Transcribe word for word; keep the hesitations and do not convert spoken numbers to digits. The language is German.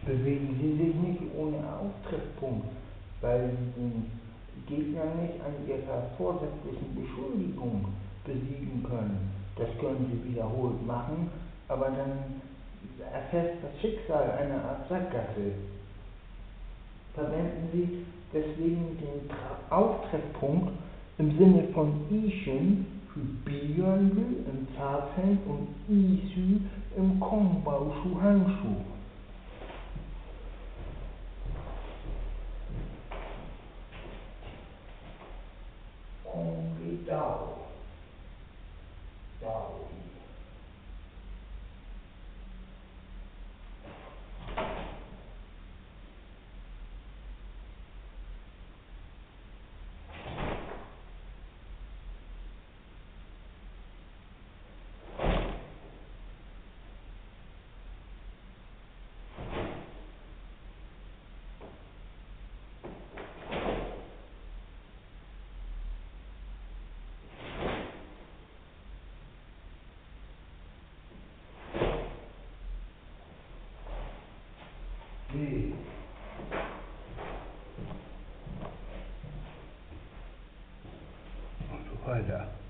bewegen sie sich nicht ohne Auftreffpunkt, weil sie den Gegner nicht an ihrer vorsätzlichen Beschuldigung besiegen können. Das können sie wiederholt machen, aber dann erfasst das Schicksal eine Art Sackgasse. Verwenden Sie deswegen den Tra- Auftreffpunkt im Sinne von Ishin für Biyonlu im Zazen und Isu im Kongbao-shu Hangshu. Kongri Dao. Dao. Nee. Und so weiter.